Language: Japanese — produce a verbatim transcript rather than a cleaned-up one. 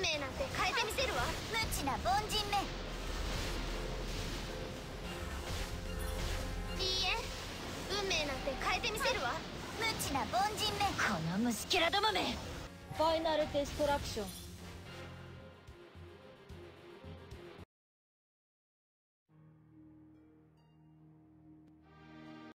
命なんて変えてみせるわ。 無知な凡人め。 いいえ、運命なんて変えてみせるわ。 無知な凡人め。この虫けらどもめ。 ファイナルデストラクション。